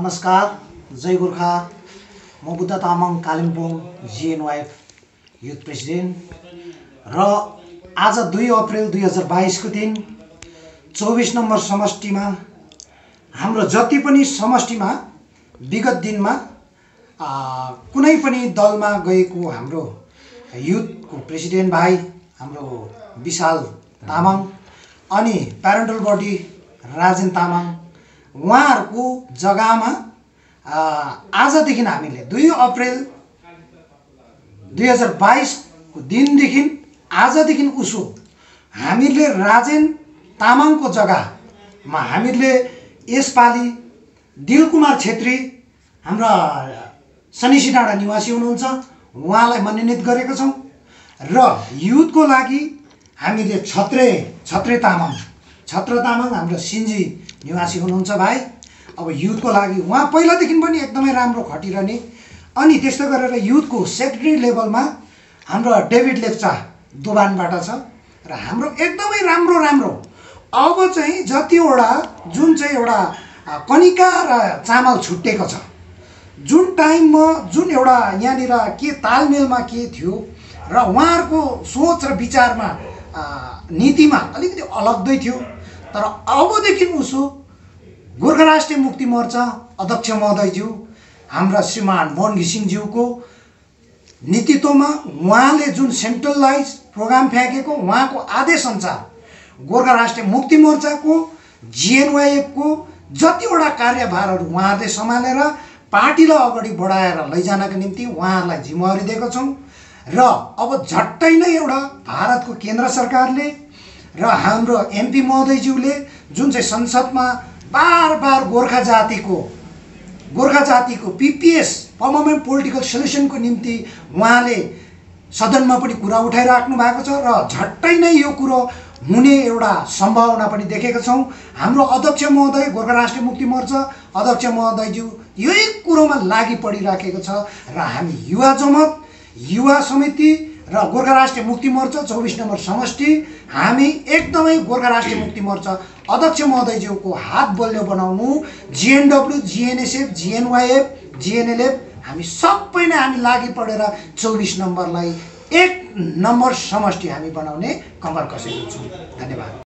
नमस्कार, जय गोर्खा। म Buddha Tamang, Kalimpong GNYF youth president र आज 2 अप्रिल 2022 को दिन 24 नम्बर समष्टिमा हाम्रो जति पनि समष्टिमा विगत दिनमा कुनै पनि दलमा गएको हाम्रो युथको प्रेसिडेन्ट भाइ हाम्रो विशाल तामाङ अनि प्यारेन्टल बडी राजेन तामाङ उहाँहरूको जग्गामा आजदेखि हामीले 2 अप्रिल 2022 को दिनदेखि आजदेखि उसो हामीले राजेन तामाङको जग्गामा हामीले यसपालि दिलकुमार छेत्री हाम्रा सनिसी डाँडा निवासी हुनुहुन्छ, उहाँलाई मनोनित गरेका छौँ र युथको लागि हामीले छत्रे तामाङ हाम्रो सिन्जी निवासी हुनुहुन्छ भाइ। अब युथको लागि उहाँ पहिलादेखि पनि एकदमै राम्रो खटिरहने अनि त्यस्तै गरेर युथको सेक्रेटरी लेभलमा हाम्रो डेभिड लेप्चा दोबानबाट छ र हाम्रो एकदमै राम्रो अब चाहिँ जतिवटा जुन चाहिँ एउटा कनिका र चामल छुट्टेको छ, जुन टाइममा जुन एउटा यहाँनिर के तालमेलमा के थियो र उहाँहरूको सोच र विचारमा नीतिमा अलिकति अलग्दै थियो, तर अबदेखि उसो गोर्खा राष्ट्रिय मुक्ति मोर्चा अध्यक्ष महोदयज्यू हाम्रा श्रीमान मोहन घिसिङज्यूको नेतृत्वमा उहाँले जुन सेन्ट्रलाइज प्रोग्राम फ्याँकेको उहाँको आदेश अनुसार गोर्खा राष्ट्रिय मुक्ति मोर्चाको जिएनवाइएफको जतिवटा कार्यभारहरू उहाँहरूले सम्हालेर पार्टीलाई अगाडि बढाएर लैजानका निम्ति उहाँहरूलाई जिम्मेवारी दिएको छौँ र अब झट्टै नै एउटा भारतको केन्द्र सरकारले र हाम्रो एमपी महोदयज्यूले जुन चाहिँ संसदमा बार गोर्खा जातिको पीपीएस पर्मानेन्ट पोलिटिकल सोल्युसनको निम्ति उहाँले सदनमा पनि कुरा उठाइराख्नु भएको छ र झट्टै नै यो कुरो हुने एउटा सम्भावना पनि देखेका छौँ। हाम्रो अध्यक्ष महोदय गोर्खा राष्ट्रिय मुक्ति मोर्चा अध्यक्ष महोदयज्यू यही कुरोमा लागि परिराखेको छ र हामी युवा जमत, युवा समिति र गोर्खा राष्ट्रिय मुक्ति मोर्चा 24 नम्बर समष्टि हामी एकदमै गोर्खा राष्ट्रिय मुक्ति मोर्चा अध्यक्ष महोदयज्यूको हात बलियो बनाउनु, जिएनडब्ल्यू, जिएनएसएफ, जिएनवाइएफ, जिएनएलएफ हामी सबै नै हामी लागि परेर 24 नम्बरलाई 1 नम्बर समष्टि हामी बनाउने कम्मर कसेको छौँ। धन्यवाद।